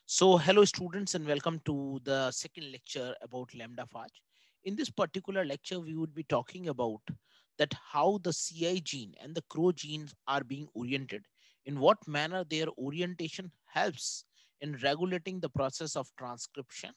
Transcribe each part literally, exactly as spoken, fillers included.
So, hello students and welcome to the second lecture about lambda phage. In this particular lecture, we would be talking about that how the C I gene and the CRO genes are being oriented, in what manner their orientation helps in regulating the process of transcription,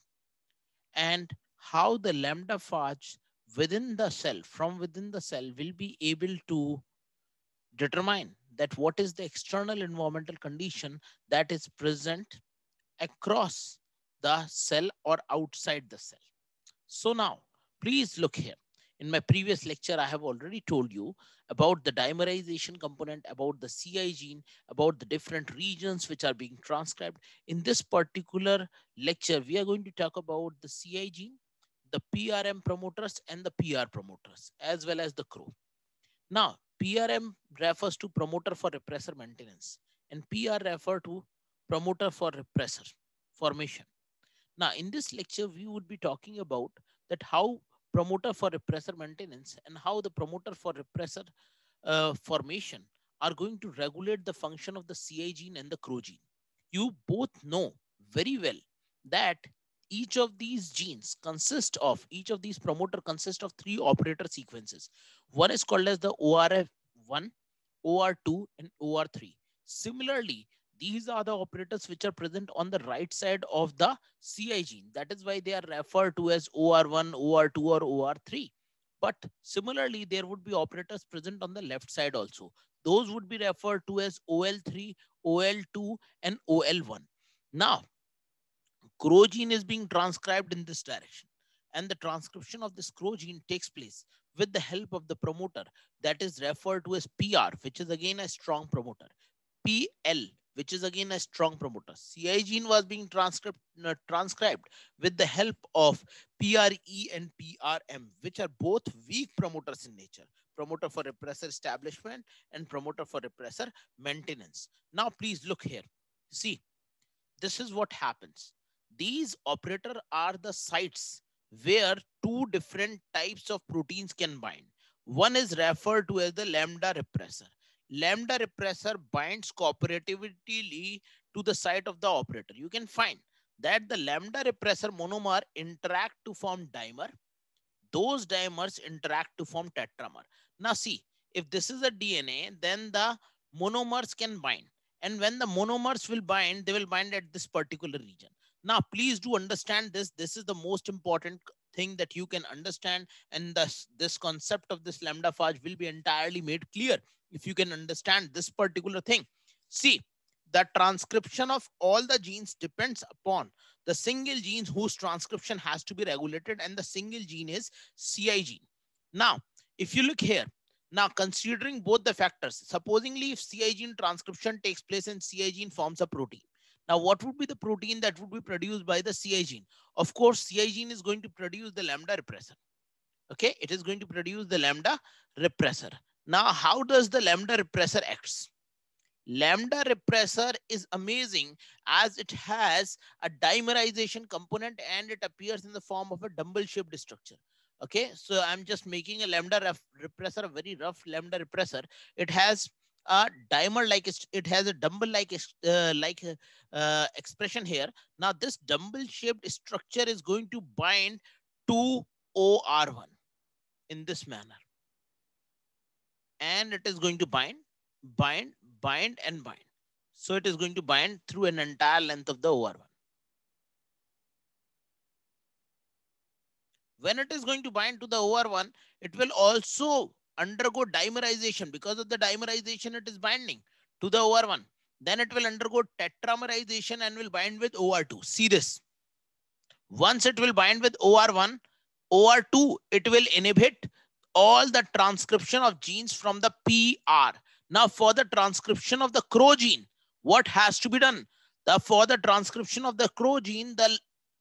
and how the lambda phage within the cell, from within the cell, will be able to determine that what is the external environmental condition that is present across the cell or outside the cell. So now, please look here. In my previous lecture, I have already told you about the dimerization component, about the C I gene, about the different regions which are being transcribed. In this particular lecture, we are going to talk about the C I gene, the P R M promoters, and the P R promoters, as well as the CRO. Now, P R M refers to promoter for repressor maintenance, and P R refer to promoter for repressor formation. Now, in this lecture, we would be talking about that how promoter for repressor maintenance and how the promoter for repressor uh, formation are going to regulate the function of the C I gene and the CRO gene. You both know very well that each of these genes consist of, each of these promoter consist of three operator sequences. One is called as the O R F one, O R two, and O R three. Similarly, these are the operators which are present on the right side of the C I gene. That is why they are referred to as O R one, O R two, or O R three. But similarly, there would be operators present on the left side also. Those would be referred to as O L three, O L two, and O L one. Now, CRO gene is being transcribed in this direction, and the transcription of this CRO gene takes place with the help of the promoter that is referred to as P R, which is again a strong promoter, P L, which is again a strong promoter. C I gene was being transcribed, uh, transcribed with the help of P R E and P R M, which are both weak promoters in nature. Promoter for repressor establishment and promoter for repressor maintenance. Now, please look here. See, this is what happens. These operator are the sites where two different types of proteins can bind. One is referred to as the lambda repressor. Lambda repressor binds cooperatively to the site of the operator. You can find that the lambda repressor monomer interact to form dimer. Those dimers interact to form tetramer. Now see, if this is a D N A, then the monomers can bind. And when the monomers will bind, they will bind at this particular region. Now, please do understand this. This is the most important thing that you can understand. And thus, this concept of this lambda phage will be entirely made clear if you can understand this particular thing. See, the transcription of all the genes depends upon the single gene whose transcription has to be regulated, and the single gene is C I gene. Now, if you look here, now considering both the factors, supposingly if C I gene transcription takes place and C I gene forms a protein. Now, what would be the protein that would be produced by the C I gene? Of course, C I gene is going to produce the lambda repressor. Okay, it is going to produce the lambda repressor. Now, how does the lambda repressor acts? Lambda repressor is amazing as it has a dimerization component and it appears in the form of a dumbbell shaped structure. Okay, so I'm just making a lambda repressor, a very rough lambda repressor. It has a dimer like, it has a dumbbell like uh, like uh, expression here. Now this dumbbell shaped structure is going to bind to O R one in this manner, and it is going to bind, bind, bind, and bind. So it is going to bind through an entire length of the O R one. When it is going to bind to the O R one, it will also undergo dimerization. Because of the dimerization, it is binding to the O R one. Then it will undergo tetramerization and will bind with O R two. See this. Once it will bind with O R one, O R two, it will inhibit all the transcription of genes from the P R. Now, for the transcription of the CRO gene, what has to be done? The, for the transcription of the CRO gene, the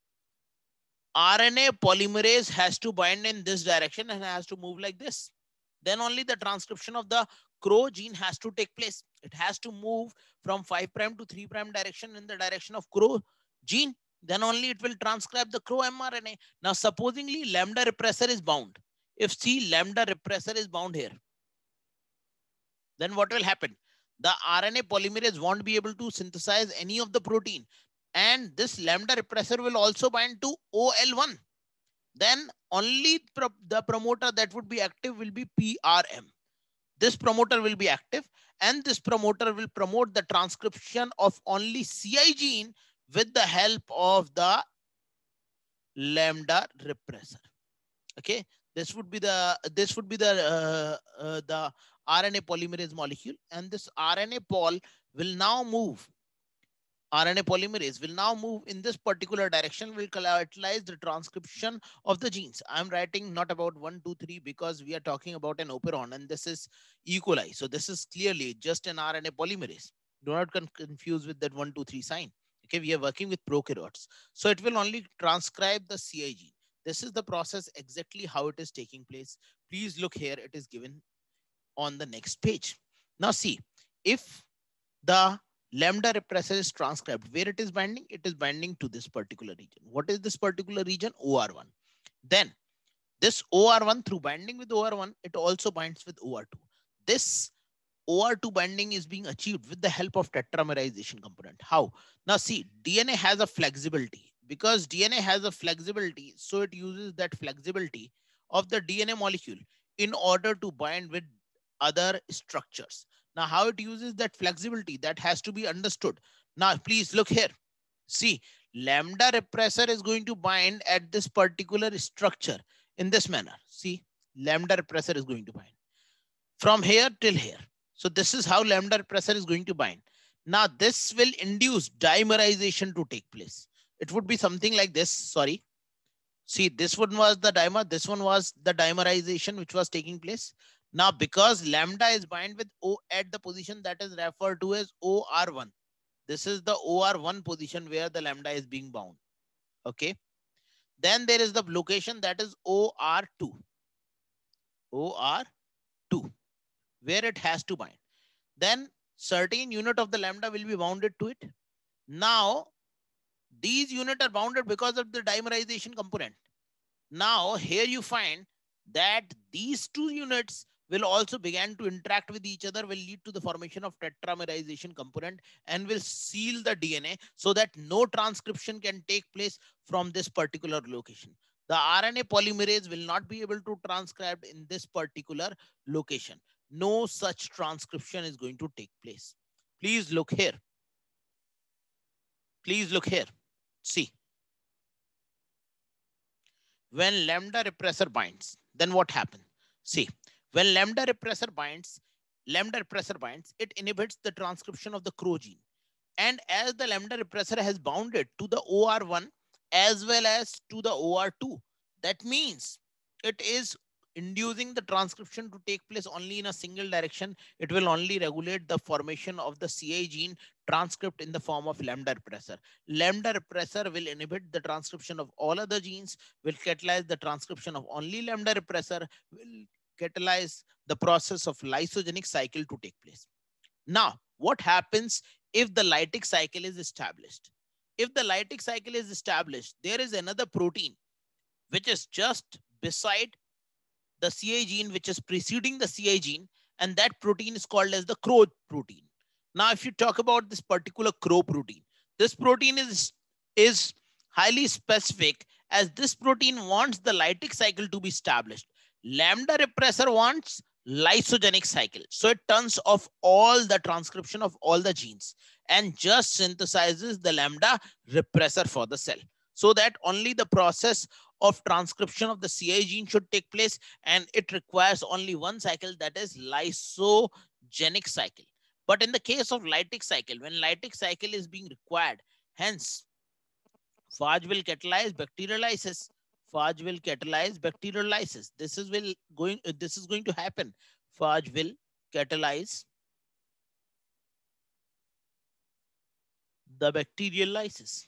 R N A polymerase has to bind in this direction and has to move like this. Then only the transcription of the CRO gene has to take place. It has to move from five prime to three prime direction in the direction of CRO gene. Then only it will transcribe the CRO mRNA. Now, supposingly lambda repressor is bound. If C lambda repressor is bound here, then what will happen? The R N A polymerase won't be able to synthesize any of the protein. and this lambda repressor will also bind to O L one. Then only pro the promoter that would be active will be P R M. This promoter will be active, and this promoter will promote the transcription of only C I gene with the help of the lambda repressor. Okay, this would be the this would be the uh, uh, the R N A polymerase molecule, and this R N A pol will now move. R N A polymerase will now move in this particular direction, will catalyze the transcription of the genes. I'm writing not about one, two, three because we are talking about an operon and this is E. coli. So this is clearly just an R N A polymerase. Do not con confuse with that one, two, three sign. Okay, we are working with prokaryotes. So it will only transcribe the C I gene. This is the process exactly how it is taking place. Please look here. It is given on the next page. Now see, if the lambda repressor is transcribed, where it is binding? It is binding to this particular region. What is this particular region? O R one. Then this O R one, through binding with O R one, it also binds with O R two. This O R two binding is being achieved with the help of tetramerization component. How? Now see, D N A has a flexibility. Because D N A has a flexibility, so it uses that flexibility of the D N A molecule in order to bind with other structures. Now, how it uses that flexibility, that has to be understood. Now, please look here. See, lambda repressor is going to bind at this particular structure in this manner. See, lambda repressor is going to bind from here till here. So this is how lambda repressor is going to bind. Now, this will induce dimerization to take place. It would be something like this. Sorry. See, this one was the dimer. This one was the dimerization which was taking place. Now, because lambda is bind with O at the position that is referred to as O R one. This is the O R one position where the lambda is being bound. Okay. Then there is the location that is O R two. O R two, where it has to bind. Then certain unit of the lambda will be bounded to it. Now, these units are bounded because of the dimerization component. Now, here you find that these two units will also begin to interact with each other, will lead to the formation of tetramerization component and will seal the D N A so that no transcription can take place from this particular location. The R N A polymerase will not be able to transcribe in this particular location. No such transcription is going to take place. Please look here. Please look here. See. When lambda repressor binds, then what happens? See, when lambda repressor binds, lambda repressor binds, it inhibits the transcription of the C R O gene. And as the lambda repressor has bounded to the O R one as well as to the O R two, that means it is inducing the transcription to take place only in a single direction. It will only regulate the formation of the C I gene transcript in the form of lambda repressor. Lambda repressor will inhibit the transcription of all other genes, will catalyze the transcription of only lambda repressor, will catalyze the process of lysogenic cycle to take place. Now, what happens if the lytic cycle is established? If the lytic cycle is established, there is another protein which is just beside the C I gene, which is preceding the C I gene, and that protein is called as the C R O protein. Now, if you talk about this particular C R O protein, this protein is, is highly specific as this protein wants the lytic cycle to be established. Lambda repressor wants lysogenic cycle. So it turns off all the transcription of all the genes and just synthesizes the lambda repressor for the cell, so that only the process of transcription of the C I gene should take place, and it requires only one cycle, that is lysogenic cycle. But in the case of lytic cycle, when lytic cycle is being required, hence phage will catalyze bacterial lysis. Phage will catalyze bacterial lysis. This is will going. Uh, this is going to happen. Phage will catalyze the bacterial lysis.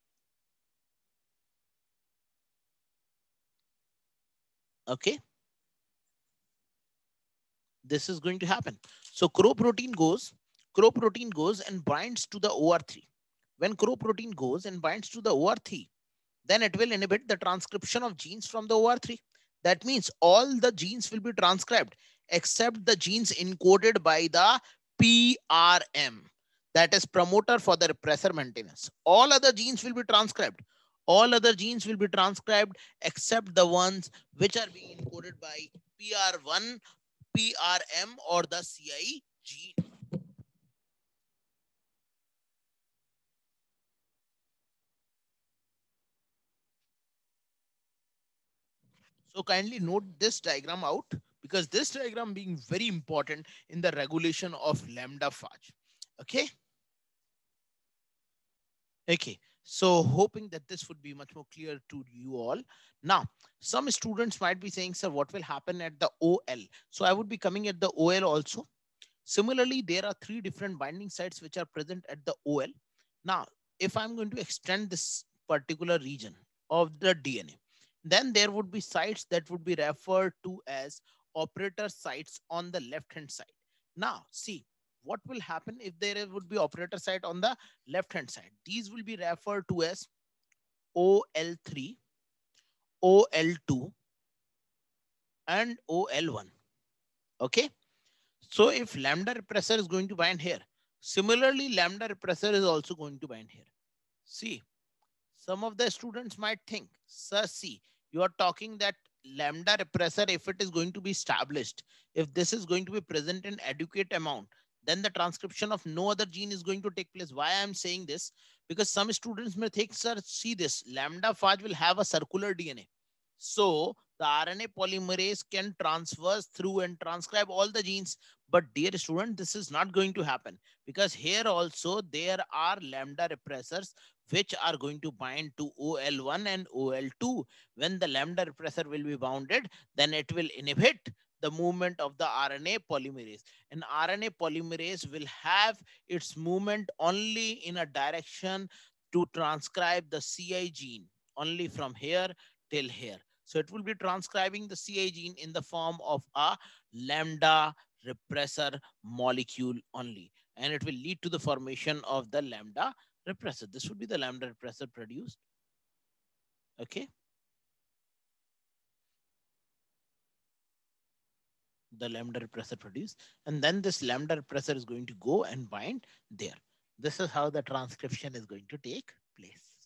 Okay. This is going to happen. So C R O protein goes, C R O protein goes and binds to the O R three. When C R O protein goes and binds to the O R three, then it will inhibit the transcription of genes from the O R three. That means all the genes will be transcribed except the genes encoded by the P R M. that is promoter for the repressor maintenance. All other genes will be transcribed. All other genes will be transcribed except the ones which are being encoded by P R one, P R M, or the C I gene. So kindly note this diagram out, because this diagram being very important in the regulation of lambda phage. Okay. Okay. So hoping that this would be much more clear to you all. Now, some students might be saying, sir, what will happen at the O L? So I would be coming at the O L also. Similarly, there are three different binding sites which are present at the O L. Now, if I'm going to extend this particular region of the D N A, then there would be sites that would be referred to as operator sites on the left hand side. Now, see what will happen if there would be operator site on the left hand side. These will be referred to as O L three, O L two, and O L one. Okay. So if lambda repressor is going to bind here, similarly, lambda repressor is also going to bind here. See, some of the students might think, sir, see, you are talking that lambda repressor, if it is going to be established, if this is going to be present in adequate amount, then the transcription of no other gene is going to take place. Why I am saying this? Because some students may think, sir, see this, lambda phage will have a circular D N A. So the R N A polymerase can transverse through and transcribe all the genes. But dear student, this is not going to happen, because here also there are lambda repressors which are going to bind to O L one and O L two. When the lambda repressor will be bounded, then it will inhibit the movement of the R N A polymerase. And R N A polymerase will have its movement only in a direction to transcribe the C I gene, only from here till here. So it will be transcribing the C I gene in the form of a lambda repressor molecule only. And it will lead to the formation of the lambda repressor. This would be the lambda repressor produced. Okay. The lambda repressor produced. And then this lambda repressor is going to go and bind there. This is how the transcription is going to take place.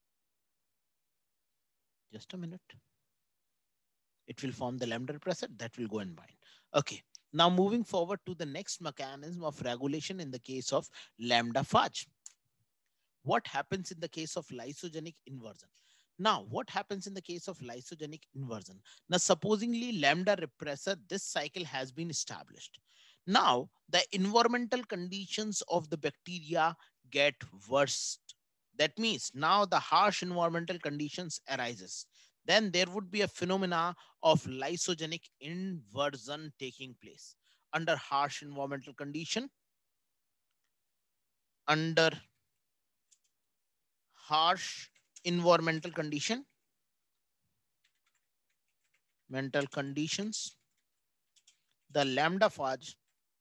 Just a minute. It will form the lambda repressor that will go and bind. Okay. Now moving forward to the next mechanism of regulation in the case of lambda phage. What happens in the case of lysogenic inversion? Now, what happens in the case of lysogenic inversion? Now, supposingly lambda repressor, this cycle has been established. Now, the environmental conditions of the bacteria get worse. That means now the harsh environmental conditions arises. Then there would be a phenomena of lysogenic inversion taking place. Under harsh environmental condition, under harsh environmental condition, mental conditions, the lambda phage,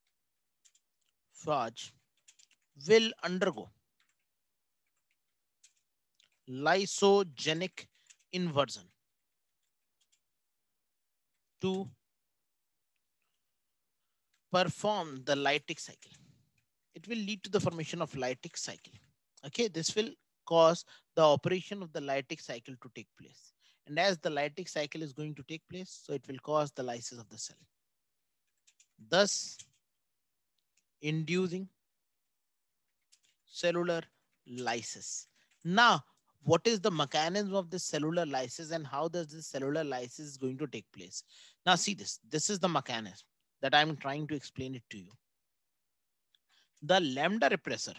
phage will undergo lysogenic inversion to perform the lytic cycle. It will lead to the formation of lytic cycle. Okay, this will cause the operation of the lytic cycle to take place. And as the lytic cycle is going to take place, so it will cause the lysis of the cell, thus inducing cellular lysis. Now, what is the mechanism of this cellular lysis and how does this cellular lysis going to take place? Now, see this. This is the mechanism that I'm trying to explain it to you. The lambda repressor,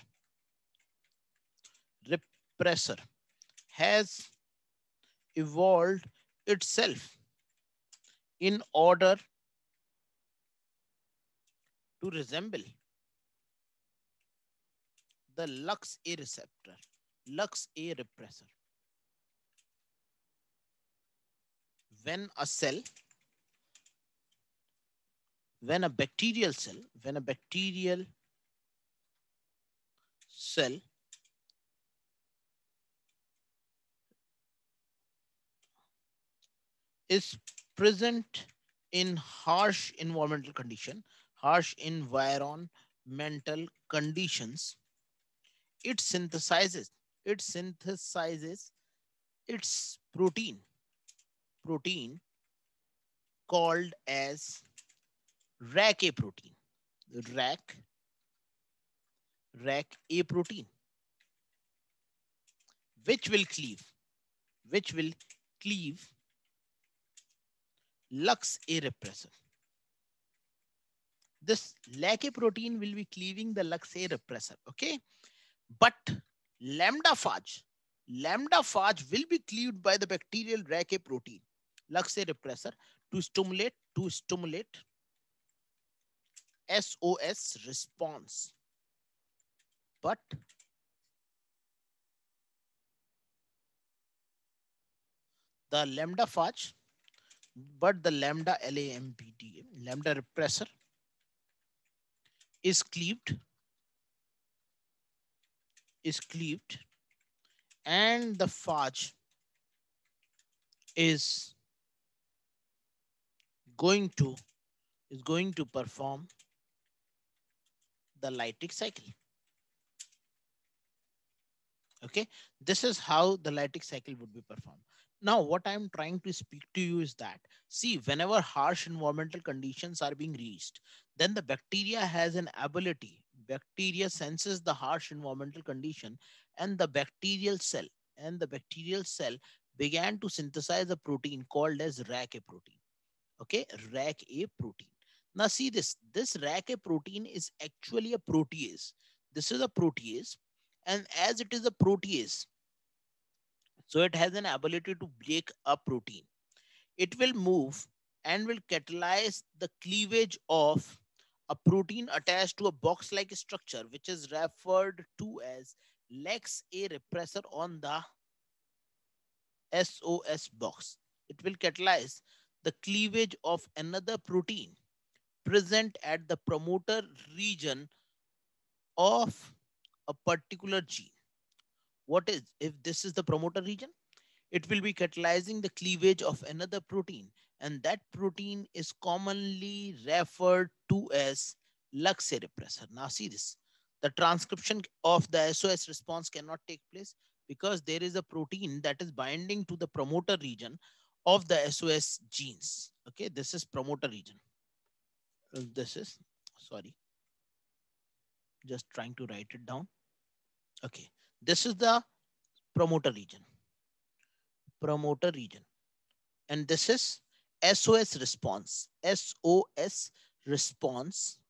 repressor has evolved itself in order to resemble the Lux A receptor, Lux A repressor. When a cell, when a bacterial cell, when a bacterial cell is present in harsh environmental condition, harsh environmental conditions, it synthesizes, it synthesizes its protein, protein called as R A C A protein, R A C, R A C A protein, which will cleave, which will cleave Lux A repressor. This R A C A protein will be cleaving the Lux A repressor, okay? But lambda phage, lambda phage will be cleaved by the bacterial R A C A protein, Lux A repressor, to stimulate, to stimulate S O S response. But the lambda phage, but the lambda LAMPD, lambda repressor, is cleaved, is cleaved, and the phage is going to is going to perform the lytic cycle. Okay, this is how the lytic cycle would be performed. Now, what I'm trying to speak to you is that, see, whenever harsh environmental conditions are being reached, then the bacteria has an ability. Bacteria senses the harsh environmental condition, and the bacterial cell and the bacterial cell began to synthesize a protein called as R A C A protein. Okay, R A C A protein. Now, see this. This R A C A protein is actually a protease. This is a protease, and as it is a protease, so it has an ability to break a protein. It will move and will catalyze the cleavage of a protein attached to a box-like structure, which is referred to as Lex A repressor on the S O S box. It will catalyze the cleavage of another protein present at the promoter region of a particular gene. What is, if this is the promoter region? It will be catalyzing the cleavage of another protein, and that protein is commonly referred to as Lux A repressor. Now, see this. The transcription of the S O S response cannot take place because there is a protein that is binding to the promoter region of the S O S genes. Okay, this is promoter region. Uh, This is, sorry, just trying to write it down. Okay, this is the promoter region, promoter region. And this is S O S response, S O S response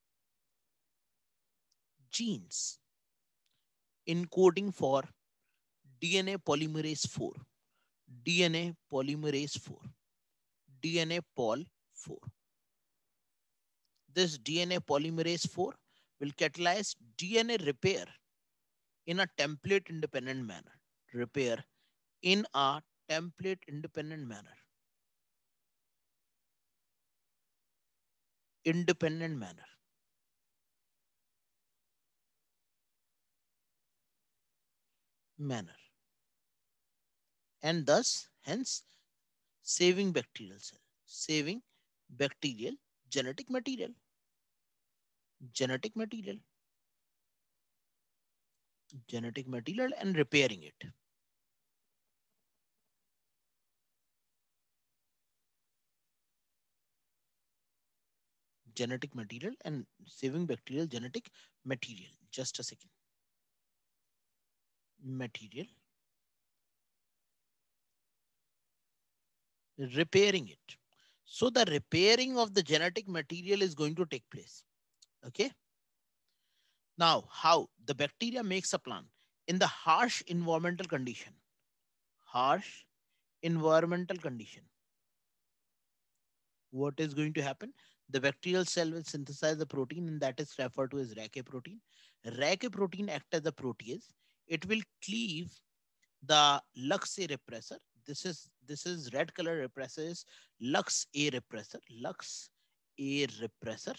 genes encoding for D N A polymerase four, D N A polymerase four, D N A pol four. This D N A polymerase four will catalyze D N A repair in a template independent manner. Repair in a template independent manner. Independent manner. Manner. And thus, hence, saving bacterial cell, saving bacterial genetic material, genetic material, genetic material and repairing it. Genetic material and saving bacterial genetic material. Just a second. Material. Repairing it. So the repairing of the genetic material is going to take place. Okay. Now, how the bacteria makes a plan in the harsh environmental condition. Harsh environmental condition. What is going to happen? The bacterial cell will synthesize the protein, and that is referred to as R A C A protein. R A C A protein acts as a protease. It will cleave the Lux A repressor. This is this is red color repressor is Lux A repressor. Lux A repressor.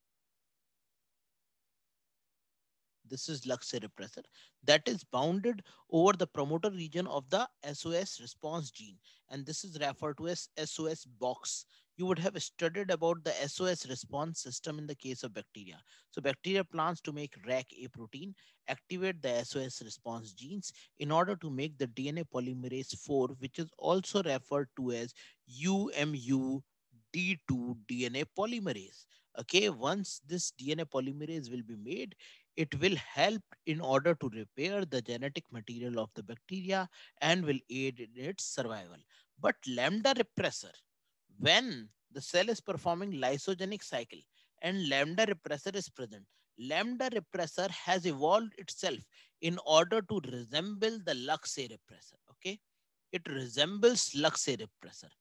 This is Lux A repressor that is bounded over the promoter region of the S O S response gene, and this is referred to as S O S box. you would have studied about the S O S response system in the case of bacteria. So bacteria plans to make R A C A protein, activate the S O S response genes in order to make the D N A polymerase four, which is also referred to as U M U D two D N A polymerase. Okay, once this D N A polymerase will be made, it will help in order to repair the genetic material of the bacteria and will aid in its survival. But lambda repressor, when the cell is performing lysogenic cycle and lambda repressor is present, lambda repressor has evolved itself in order to resemble the Lux A repressor. Okay, it resembles Lux A repressor,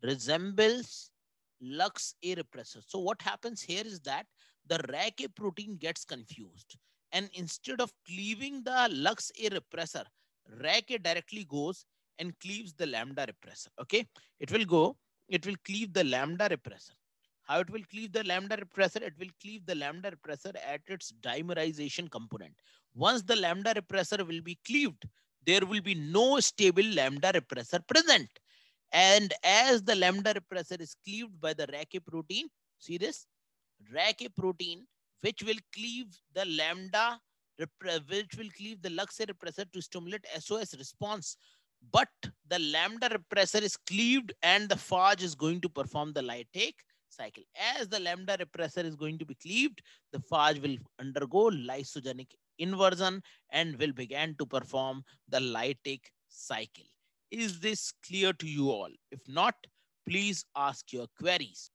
resembles Lux A repressor. So what happens here is that the R A C A protein gets confused, and instead of cleaving the Lux A repressor, R A C A directly goes and cleaves the lambda repressor. Okay, it will go, it will cleave the lambda repressor. How it will cleave the lambda repressor? It will cleave the lambda repressor at its dimerization component. Once the lambda repressor will be cleaved, there will be no stable lambda repressor present. And as the lambda repressor is cleaved by the R A C A protein, see this, R A C A protein, which will cleave the lambda, which will cleave the Lux A repressor to stimulate S O S response. But the lambda repressor is cleaved and the phage is going to perform the lytic cycle. As the lambda repressor is going to be cleaved, the phage will undergo lysogenic inversion and will begin to perform the lytic cycle. Is this clear to you all? If not, please ask your queries.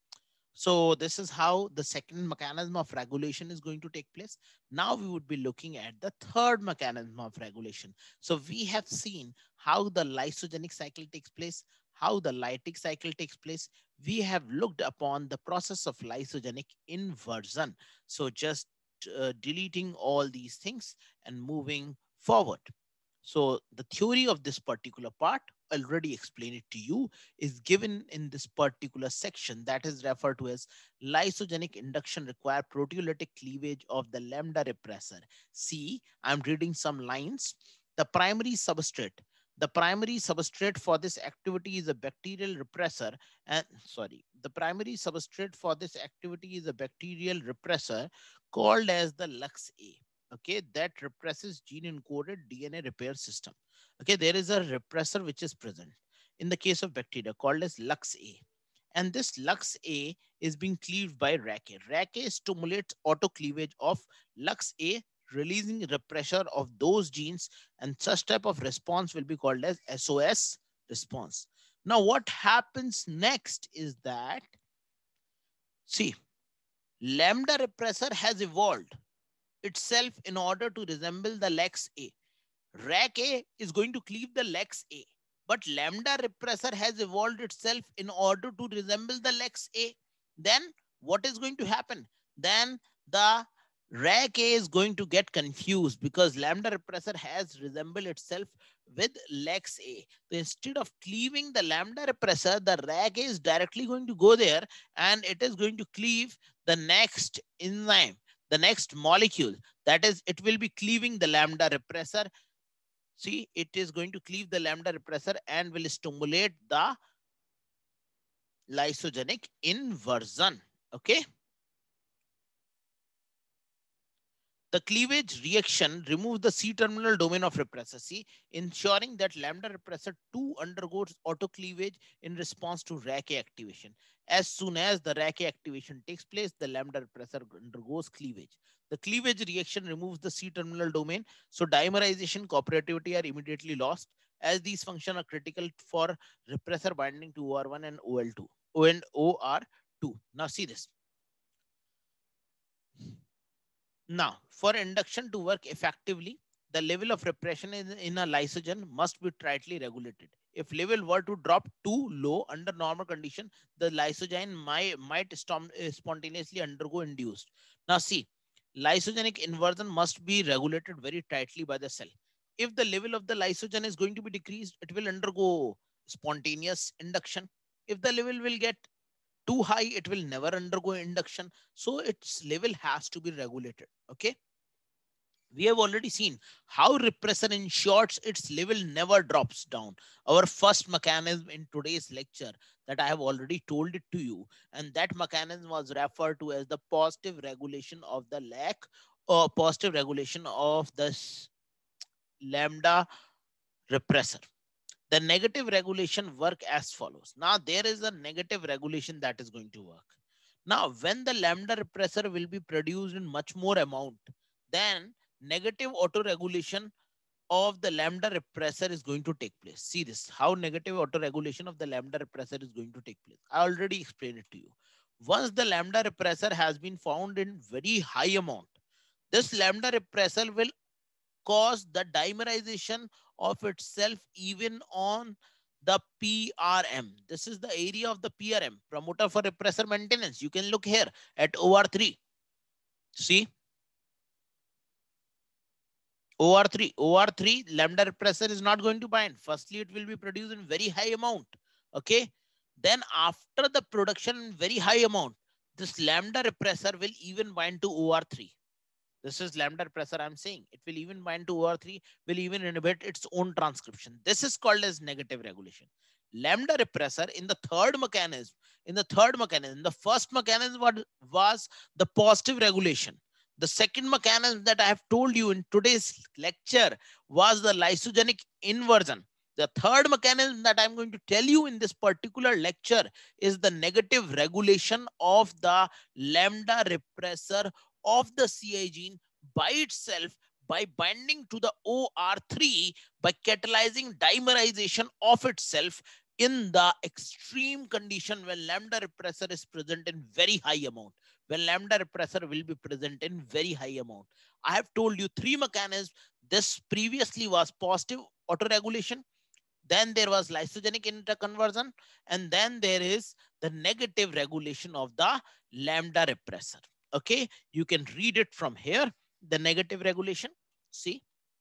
So this is how the second mechanism of regulation is going to take place. Now we would be looking at the third mechanism of regulation. So we have seen how the lysogenic cycle takes place, how the lytic cycle takes place. We have looked upon the process of lysogenic inversion. So just uh, deleting all these things and moving forward. So the theory of this particular part, already explained it to you, is given in this particular section that is referred to as lysogenic induction require proteolytic cleavage of the lambda repressor. See, I'm reading some lines. The primary substrate, the primary substrate for this activity is a bacterial repressor and sorry, the primary substrate for this activity is a bacterial repressor called as the Lux A. Okay, that represses gene encoded D N A repair system. Okay, there is a repressor which is present in the case of bacteria called as Lux A. And this Lux A is being cleaved by R A C A. R A C A stimulates autocleavage of Lux A, releasing repressor of those genes, and such type of response will be called as S O S response. Now, what happens next is that, see, lambda repressor has evolved itself in order to resemble the Lux A. R A C A is going to cleave the Lux A, but lambda repressor has evolved itself in order to resemble the Lux A. Then what is going to happen? Then the R A C A is going to get confused because lambda repressor has resembled itself with Lux A. So instead of cleaving the lambda repressor, the R A C A is directly going to go there and it is going to cleave the next enzyme, the next molecule. That is, it will be cleaving the lambda repressor. See, it is going to cleave the lambda repressor and will stimulate the lysogenic inversion. Okay. The cleavage reaction removes the C-terminal domain of repressor, see, ensuring that lambda repressor two undergoes autocleavage in response to R A C A activation. As soon as the R A C A activation takes place, the lambda repressor undergoes cleavage. The cleavage reaction removes the C-terminal domain, so dimerization, cooperativity are immediately lost, as these functions are critical for repressor binding to O R one and O L two, O and O R two. Now see this. Now, for induction to work effectively, the level of repression in, in a lysogen must be tightly regulated. If level were to drop too low under normal condition, the lysozyme might, might spontaneously undergo induced. Now see, lysogenic inversion must be regulated very tightly by the cell. If the level of the lysogen is going to be decreased, it will undergo spontaneous induction. If the level will get too high, it will never undergo induction. So its level has to be regulated. Okay. We have already seen how repressor ensures its level never drops down. Our first mechanism in today's lecture that I have already told it to you, and that mechanism was referred to as the positive regulation of the lac or positive regulation of the lambda repressor. The negative regulation work as follows. Now there is a negative regulation that is going to work. Now when the lambda repressor will be produced in much more amount, then negative auto-regulation of the lambda repressor is going to take place. See this, how negative auto-regulation of the lambda repressor is going to take place. I already explained it to you. Once the lambda repressor has been found in very high amount, this lambda repressor will cause the dimerization of itself even on the P R M. This is the area of the P R M, promoter for repressor maintenance. You can look here at O R three. See, O R three, O R three lambda repressor is not going to bind. Firstly, it will be produced in very high amount. Okay. Then after the production in very high amount, this lambda repressor will even bind to O R three. This is lambda repressor I'm saying. It will even bind to O R three, will even inhibit its own transcription. This is called as negative regulation. Lambda repressor in the third mechanism, in the third mechanism, the first mechanism was the positive regulation. The second mechanism that I have told you in today's lecture was the lysogenic inversion. The third mechanism that I'm going to tell you in this particular lecture is the negative regulation of the lambda repressor of the C I gene by itself by binding to the O R three by catalyzing dimerization of itself in the extreme condition when lambda repressor is present in very high amount. When lambda repressor will be present in very high amount. I have told you three mechanisms. This previously was positive autoregulation. Then there was lysogenic interconversion. And then there is the negative regulation of the lambda repressor. Okay, you can read it from here. The negative regulation. See.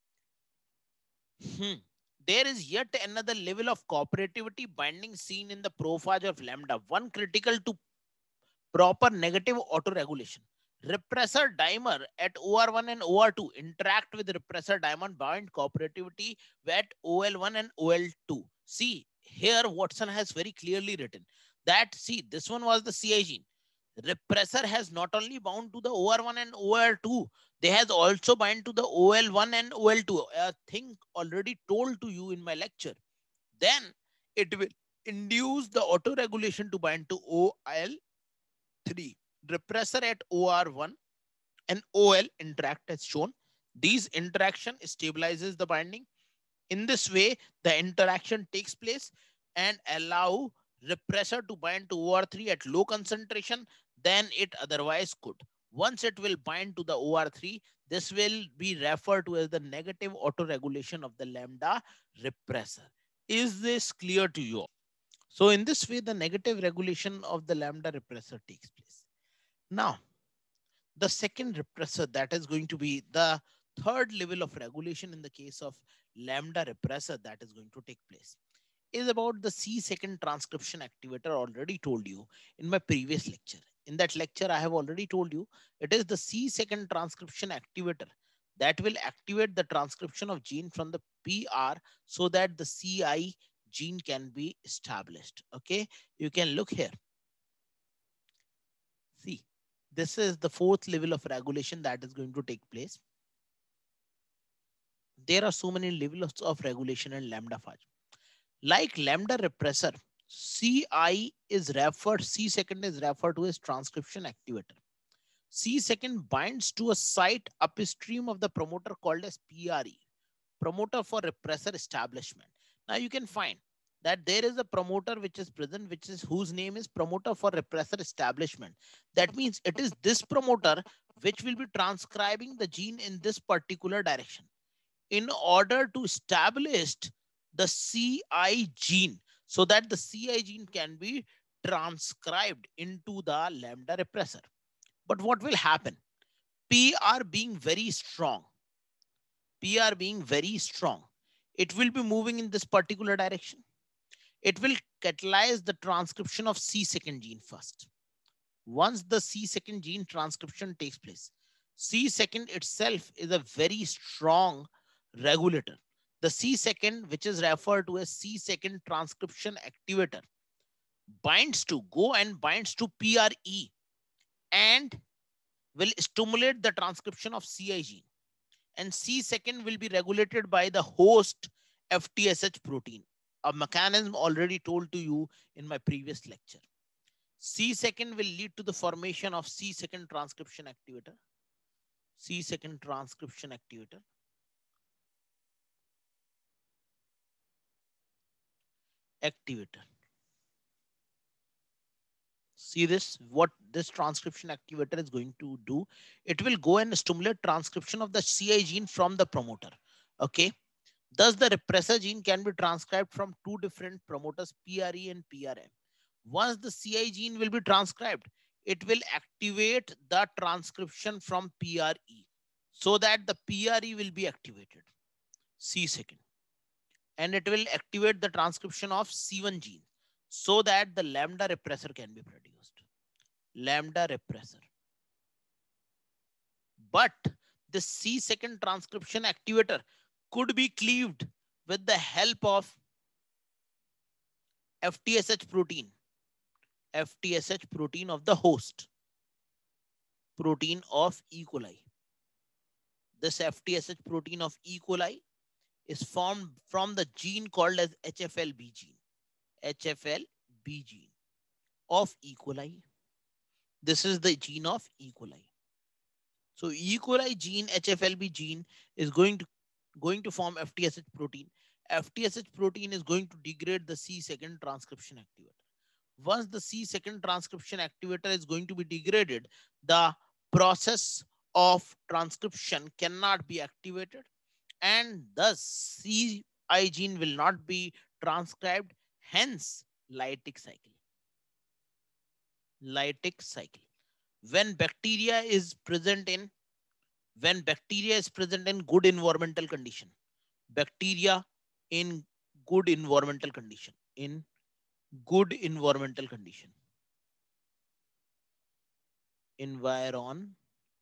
Hmm. There is yet another level of cooperativity binding seen in the prophage of lambda. One critical to proper negative autoregulation. Repressor dimer at O R one and O R two interact with repressor dimer bind cooperativity at O L one and O L two. See, here Watson has very clearly written that, see, this one was the C I gene. Repressor has not only bound to the O R one and O R two, they has also bind to the O L one and O L two. A thing already told to you in my lecture. Then it will induce the autoregulation to bind to O L three. Repressor at O R one and O L interact as shown. These interaction stabilizes the binding. In this way, the interaction takes place and allow repressor to bind to O R three at low concentration than it otherwise could. Once it will bind to the O R three, this will be referred to as the negative autoregulation of the lambda repressor. Is this clear to you? So in this way, the negative regulation of the lambda repressor takes place. Now, the second repressor that is going to be the third level of regulation in the case of lambda repressor that is going to take place is about the C second transcription activator. Already told you in my previous lecture. In that lecture, I have already told you it is the C second transcription activator that will activate the transcription of gene from the P R so that the C I gene can be established. Okay, you can look here. See, this is the fourth level of regulation that is going to take place. There are so many levels of regulation in lambda phage. Like lambda repressor, C I is referred, C second is referred to as transcription activator. C second binds to a site upstream of the promoter called as P R E, promoter for repressor establishment. Now you can find that there is a promoter which is present, which is whose name is promoter for repressor establishment. That means it is this promoter which will be transcribing the gene in this particular direction in order to establish the C I gene so that the C I gene can be transcribed into the lambda repressor. But what will happen? P R being very strong, P R being very strong, it will be moving in this particular direction. It will catalyze the transcription of C second gene first. Once the C second gene transcription takes place, C second itself is a very strong regulator. The C second, which is referred to as C second transcription activator, binds to go and binds to P R E and will stimulate the transcription of C I gene. And C second will be regulated by the host F T S H protein, a mechanism already told to you in my previous lecture. C second will lead to the formation of C second transcription activator. C second transcription activator. Activator. See this, what this transcription activator is going to do. It will go and stimulate transcription of the C I gene from the promoter. Okay. Thus, the repressor gene can be transcribed from two different promoters, P R E and P R M. Once the C I gene will be transcribed, it will activate the transcription from P R E so that the P R E will be activated. C second. And it will activate the transcription of C one gene so that the lambda repressor can be produced. Lambda repressor. But the C second transcription activator could be cleaved with the help of F T S H protein. F T S H protein of the host. Protein of E. coli. This F T S H protein of E. coli is formed from the gene called as H F L B gene. H F L B gene of E. coli. This is the gene of E. coli. So E. coli gene, H F L B gene is going to going to form F T S H protein. F T S H protein is going to degrade the C second transcription activator. Once the C second transcription activator is going to be degraded, the process of transcription cannot be activated, and thus C I gene will not be transcribed, hence lytic cycle. Lytic cycle. When bacteria is present in when bacteria is present in good environmental condition, bacteria in good environmental condition, in good environmental condition, environmental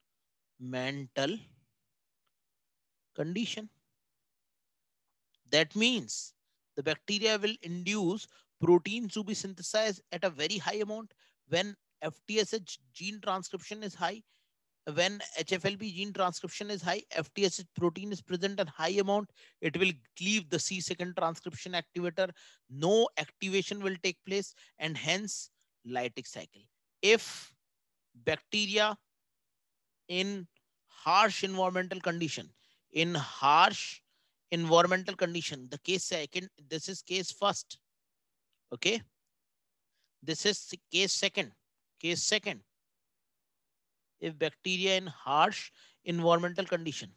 condition. That means the bacteria will induce proteins to be synthesized at a very high amount. When F T S H gene transcription is high, when H F L B gene transcription is high, F T S H protein is present in high amount, it will cleave the C second transcription activator. No activation will take place, and hence lytic cycle. If bacteria in harsh environmental condition, in harsh environmental condition, the case second, this is case first. Okay. This is case second. Case second. If bacteria in harsh environmental condition,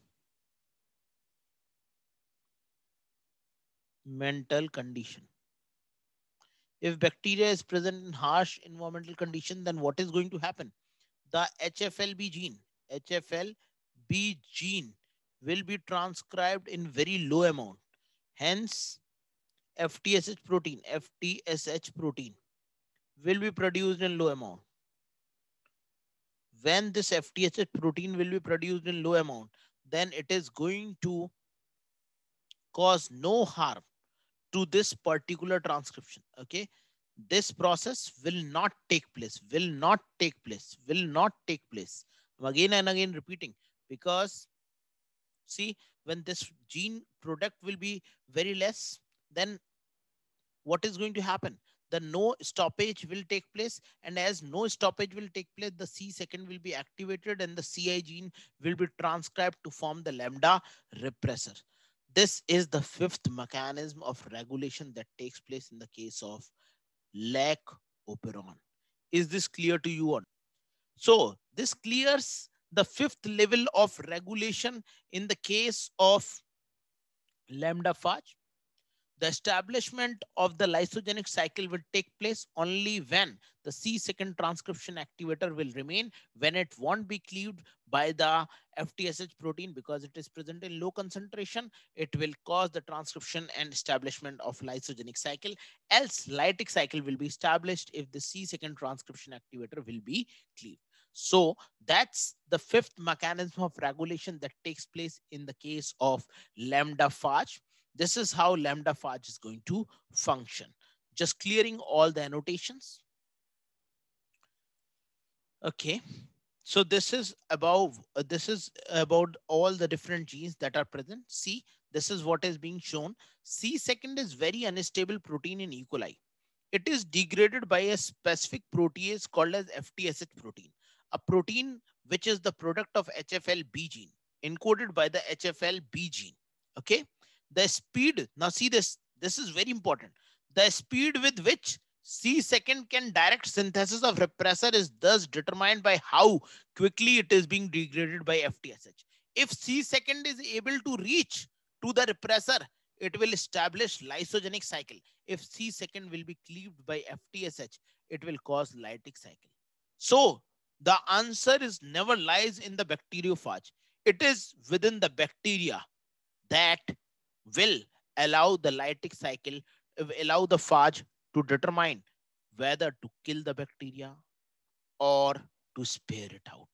mental condition. If bacteria is present in harsh environmental condition, then what is going to happen? The H F L B gene, H F L B gene will be transcribed in very low amount. Hence, F T S H protein, F T S H protein will be produced in low amount. When this F T S H protein will be produced in low amount, then it is going to cause no harm to this particular transcription. Okay. This process will not take place, will not take place, will not take place. I'm again and again repeating, because see, when this gene product will be very less, then what is going to happen? The no stoppage will take place, and as no stoppage will take place, the C second will be activated and the C I gene will be transcribed to form the lambda repressor. This is the fifth mechanism of regulation that takes place in the case of lac operon. Is this clear to you? On so this clears the fifth level of regulation in the case of lambda phage. The establishment of the lysogenic cycle will take place only when the C second transcription activator will remain, when it won't be cleaved by the F T S H protein because it is present in low concentration. It will cause the transcription and establishment of lysogenic cycle. Else lytic cycle will be established if the C second transcription activator will be cleaved. So that's the fifth mechanism of regulation that takes place in the case of lambda phage. This is how lambda phage is going to function. Just clearing all the annotations. Okay. So this is about uh, this is about all the different genes that are present. See, this is what is being shown. C second is very unstable protein in E. coli. It is degraded by a specific protease called as F T S H protein, a protein which is the product of H F L B gene, encoded by the H F L B gene. Okay. The speed, now see this, this is very important. The speed with which C second can direct synthesis of repressor is thus determined by how quickly it is being degraded by F T S H. If C second is able to reach to the repressor, it will establish lysogenic cycle. If C second will be cleaved by F T S H, it will cause lytic cycle. So the answer is never lies in the bacteriophage. It is within the bacteria that will allow the lytic cycle, allow the phage to determine whether to kill the bacteria or to spare it out.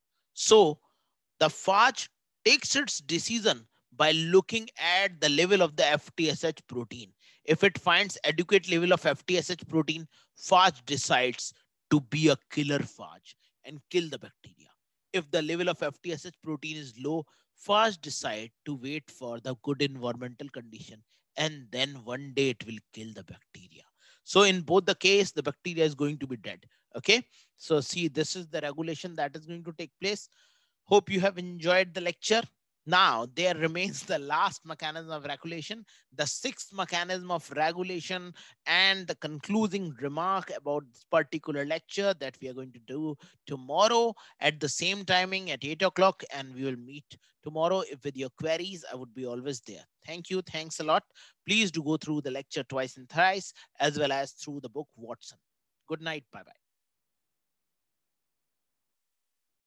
So the phage takes its decision by looking at the level of the F T S H protein. If it finds adequate level of F T S H protein, phage decides to be a killer phage and kill the bacteria. If the level of F T S H protein is low, phage decide to wait for the good environmental condition, and then one day it will kill the bacteria. So in both the case, the bacteria is going to be dead. Okay. So see, this is the regulation that is going to take place. Hope you have enjoyed the lecture. Now, there remains the last mechanism of regulation, the sixth mechanism of regulation, and the concluding remark about this particular lecture that we are going to do tomorrow at the same timing at eight o'clock. And we will meet tomorrow. If with your queries, I would be always there. Thank you. Thanks a lot. Please do go through the lecture twice and thrice, as well as through the book Watson. Good night. Bye-bye.